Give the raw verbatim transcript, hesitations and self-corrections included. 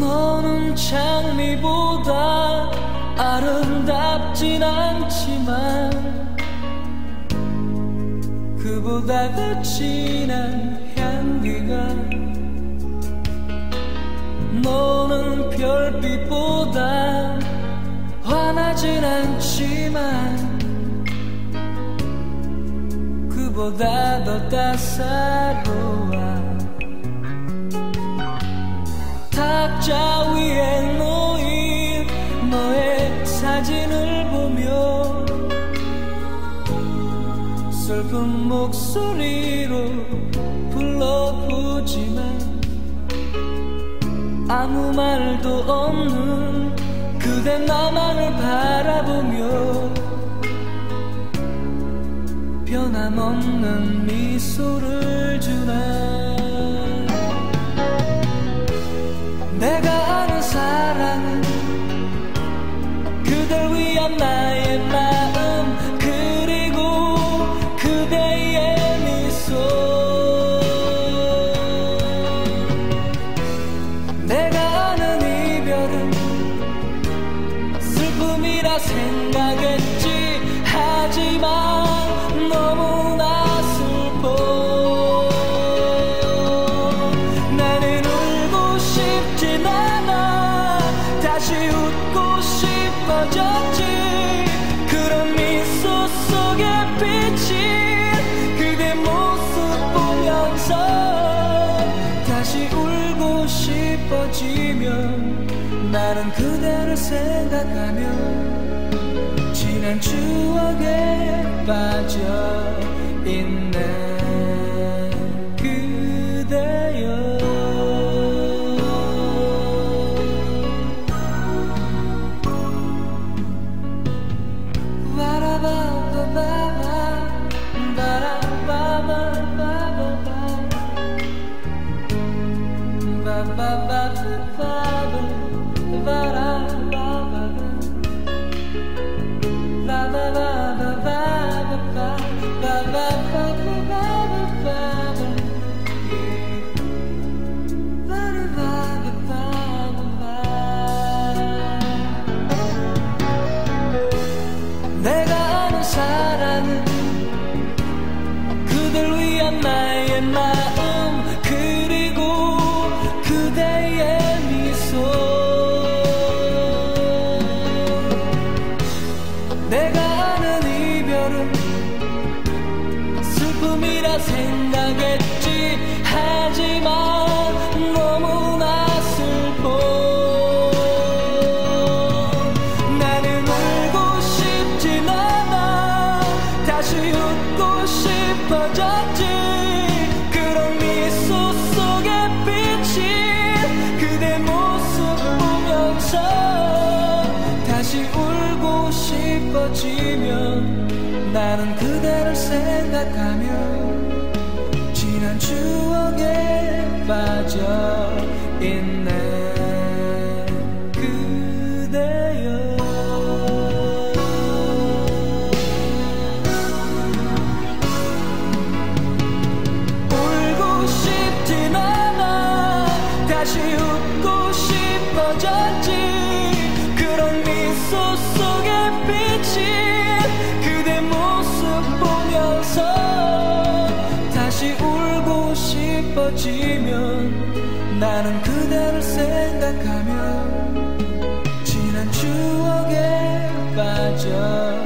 너는 장미보다 아름답진 않지만 그보다 더 진한 향기가, 너는 별빛보다 환하진 않지만 그보다 더 따사로워. 탁자 위에 놓인 너의 사진을 보며 슬픈 목소리로 불러보지만 아무 말도 없는 그대 나만을 바라보며 변함없는 미소를 주네. 내가 아는 사랑은 그댈 위한 나의 마음, 그리고 그대의 미소. 내가 아는 이별은 슬픔이라 생각했지, 하지만 너무나 슬퍼. 나는 울고 싶진 않아, 다시 웃고 싶어졌지. 그런 미소 속에 비친 그대 모습 보면서 다시 울고 싶어지면 나는 그대를 생각하며 지난 추억에 빠져 있네. 그대여, 내가 아는 사랑은 그댈 위한 나의 마음, 그리고 그대의 미소. 내가 아는 이별은 슬픔이라 생각했지, 하지만 너무나 슬퍼. 나는 울고 싶진 않아, 다시 웃고 싶어졌지. 그런 미소 속에 비친 그대 모습 보면서 다시 울고 싶어지면 나는 그대를 생각하며 지난 추억에 빠져 있네. 그대여, 울고 싶진 않아, 다시 웃고 싶어졌지. 그런 미소 속에 비친 그대 모습 보면서 다시 울고 싶어지면 나는 그대를 생각하며 지난 추억에 빠져